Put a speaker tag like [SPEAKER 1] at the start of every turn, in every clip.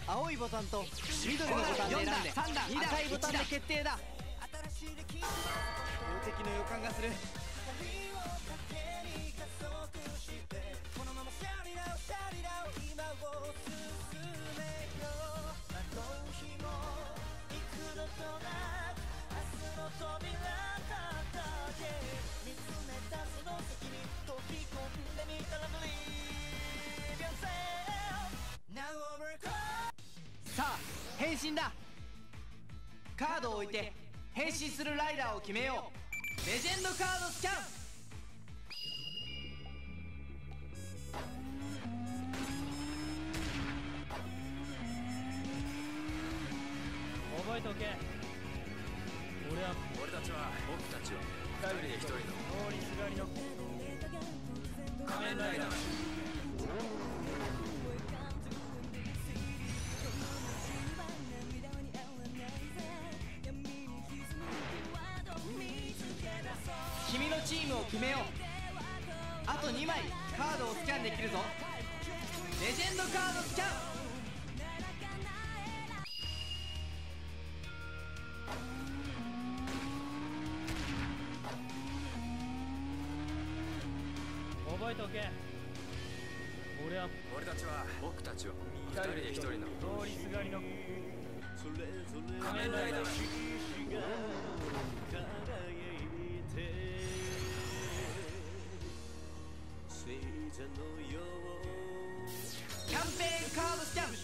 [SPEAKER 1] 青いボタンと緑のボタンで選んで赤いボタンで決定だ。強敵の予感がする。さあ変身だ。カードを置いて変身するライダーを決めよう。レジェンドカードスキャン。
[SPEAKER 2] 覚えておけ。
[SPEAKER 3] 俺たちは一人で一人の
[SPEAKER 2] 通りすがりの
[SPEAKER 3] 仮面ライダー。
[SPEAKER 1] 君のチームを決めよう。あと2枚カードをスキャンできるぞ。レジェンドカードスキャン。
[SPEAKER 2] 覚えておけ。
[SPEAKER 3] 俺たちは一人で一人の
[SPEAKER 2] 通りすがりの
[SPEAKER 3] 仮面ライダー。
[SPEAKER 1] キャンペーンカードスキャ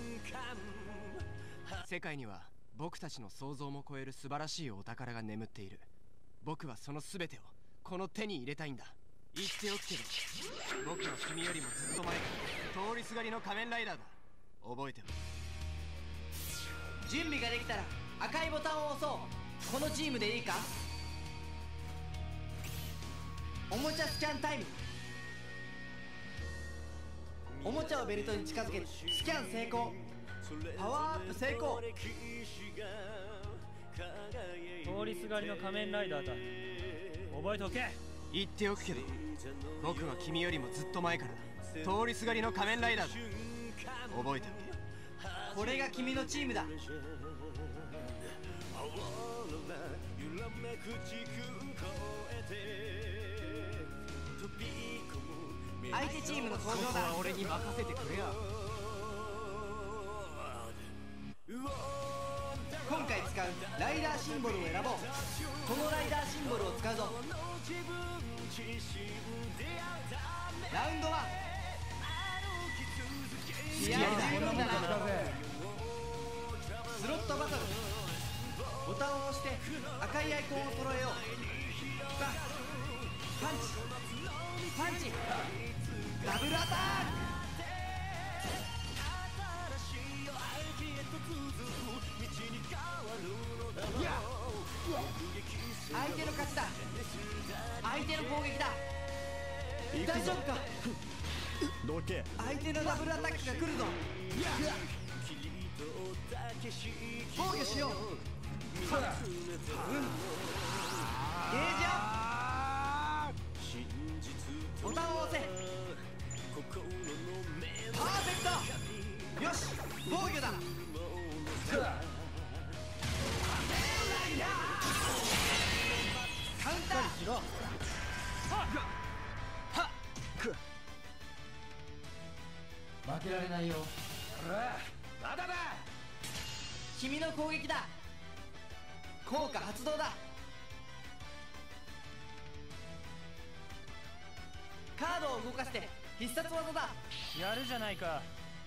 [SPEAKER 1] ン。世界には僕たちの想像も超える素晴らしいお宝が眠っている。僕はその全てをこの手に入れたいんだ。言っておくけど僕は君よりもずっと前から通りすがりの仮面ライダーだ。覚えてろ。準備ができたら赤いボタンを押そう。このチームでいいか。おもちゃスキャンタイム。おもちゃをベルトに近づける。スキャン成功。パワーアップ成功。
[SPEAKER 2] 通りすがりの仮面ライダーだ。覚えておけ。
[SPEAKER 1] 言っておくけど僕は君よりもずっと前から通りすがりの仮面ライダーだ。覚えておけ。これが君のチームだ。相手チームの登場だ。俺に任せてくれよ。今回使うライダーシンボルを選ぼう。このライダーシンボルを使うぞ。ラウンド1。試合十分だな。スロットバトル。ボタンを押して赤いアイコンを揃えよう。パンチダブルアタック。相手の勝ちだ。相手の攻撃だ。大丈夫か。
[SPEAKER 4] どけ。
[SPEAKER 1] 相手のダブルアタックが来るぞ。防御しよう。ゲージアップ。ボタンを押せ。パーフェクト。よし防御だ。カウンター。負けられないよ。まだだ。君の攻撃だ。効果発動だ。カードを動かして必殺技だ。
[SPEAKER 2] やるじゃないか。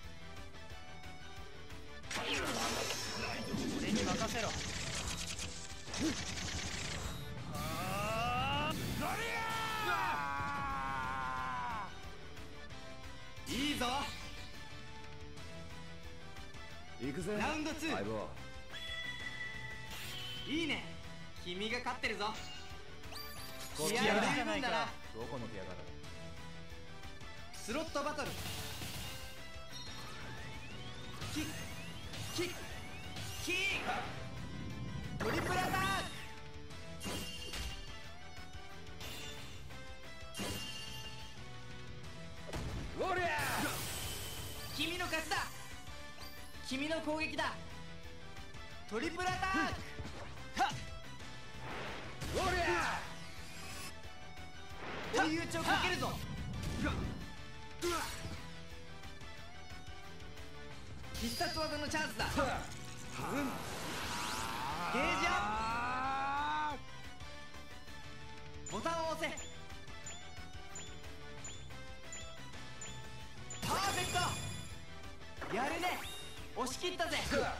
[SPEAKER 2] 俺に任せろ。
[SPEAKER 1] いいぞ。
[SPEAKER 4] 行くぜ。
[SPEAKER 1] ラウンド2。
[SPEAKER 4] 相棒。
[SPEAKER 1] いいね。君が勝ってるぞ。
[SPEAKER 2] こっち
[SPEAKER 1] 試合
[SPEAKER 2] やるじゃない
[SPEAKER 1] 十分だな。
[SPEAKER 2] か。
[SPEAKER 4] どこの部屋から。
[SPEAKER 1] スロットバトル。キックキックキックトリプルアタック。ウォリアー。君の勝ちだ。
[SPEAKER 5] 君の攻撃だ。トリプルアタック。
[SPEAKER 1] はっ
[SPEAKER 5] おりゃ追い打ちをかけるぞ。必殺技のチャンスだ。ゲージアップ。ボタンを押せ。パーフェクト。やるね。押し切ったぜ。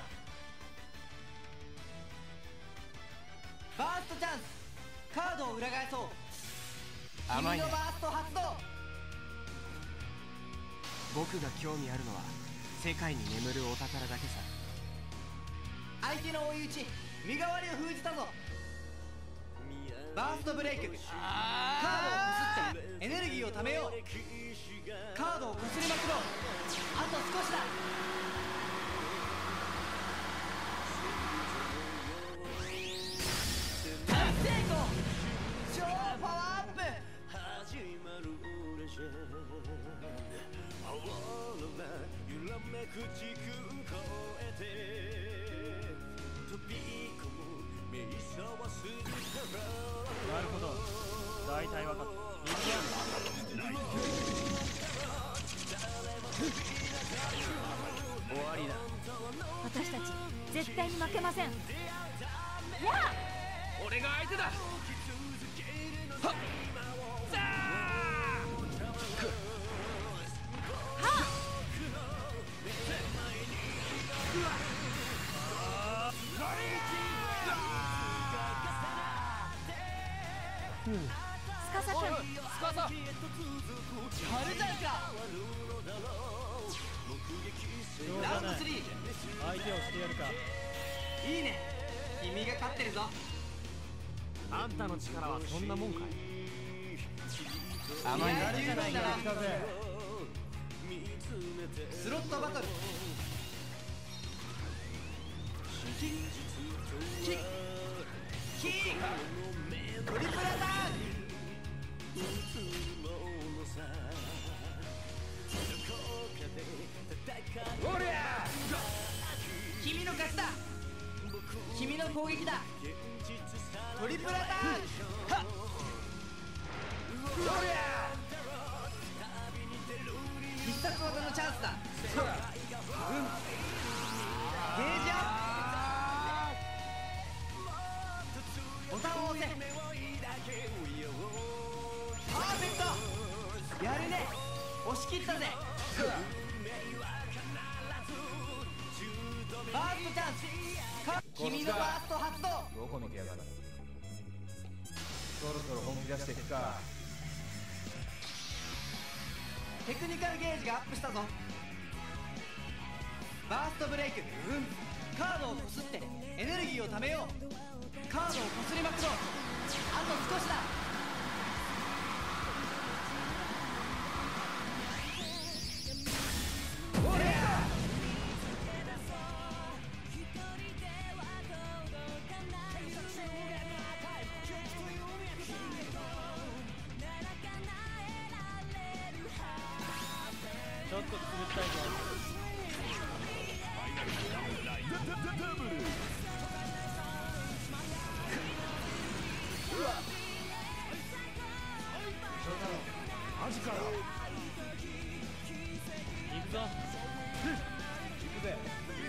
[SPEAKER 5] バーストチャンス。カードを裏返そう。
[SPEAKER 1] 甘いね。
[SPEAKER 5] 君のバースト発動。
[SPEAKER 1] 僕が興味あるのは世界に眠るお宝だけさ。
[SPEAKER 5] 相手の追い打ち、身代わりを封じたぞ。バーストブレイク。カードをこすってエネルギーをためよう。カードをこすりまくろう。あと少しだ。大成功。超パワーアップ。
[SPEAKER 2] なるほど、大体分かった。
[SPEAKER 1] 終わりだ。
[SPEAKER 6] 私たち絶対に負けません。やあ、
[SPEAKER 1] 俺が相手だ。はっさあ
[SPEAKER 6] 司君、
[SPEAKER 5] やるじゃんか。
[SPEAKER 2] しょう
[SPEAKER 5] ラウンド
[SPEAKER 2] がない。
[SPEAKER 5] 3。
[SPEAKER 2] 相手をしてやるか。
[SPEAKER 5] いいね。君が勝ってるぞ。
[SPEAKER 1] あんたの力はそんなもんかい。甘いね。
[SPEAKER 5] やるじゃないか。
[SPEAKER 2] 来たぜ。
[SPEAKER 5] スロットバトル。キッキッキットリプルアタック。
[SPEAKER 1] おりゃ
[SPEAKER 5] 君の勝ちだ。君の攻撃だ。トリプルアタック。はっ
[SPEAKER 1] おりゃ
[SPEAKER 5] 必殺技のチャンスだ。ゲージアップ。ボタンを押せ。パーフェクト。やるね。押し切ったぜ。バーストチャンス。君のバースト発動。
[SPEAKER 4] どこ見てやがる。そろそろ本気出していくか。
[SPEAKER 5] テクニカルゲージがアップしたぞ。バーストブレイク。カードをこすってエネルギーをためよう。カードをこすりまくろう。あと少しだ。おりゃ
[SPEAKER 2] ちょっとくすぐったいぞ。
[SPEAKER 4] マジかよ。
[SPEAKER 2] 行くぞ。
[SPEAKER 4] 行くぜ。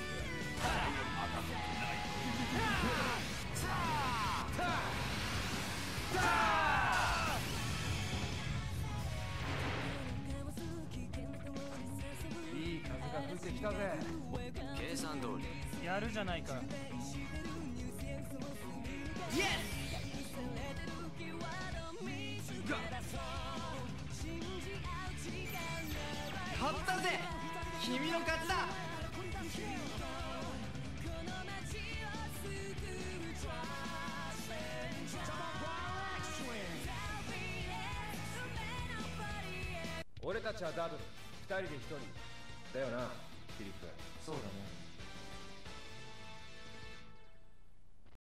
[SPEAKER 4] いい風が吹いてきたぜ。
[SPEAKER 3] 計算通り。
[SPEAKER 2] やるじゃないか。
[SPEAKER 5] イエス。勝ったぜ。君の勝ちだ。
[SPEAKER 4] 俺たちはダブル、2人で1人だよな、フィリップ。そうだね。